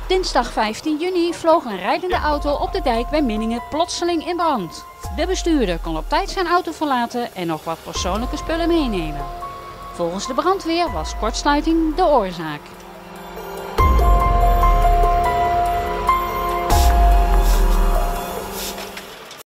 Dinsdag 15 juni vloog een rijdende auto op de dijk bij Minningen plotseling in brand. De bestuurder kon op tijd zijn auto verlaten en nog wat persoonlijke spullen meenemen. Volgens de brandweer was kortsluiting de oorzaak.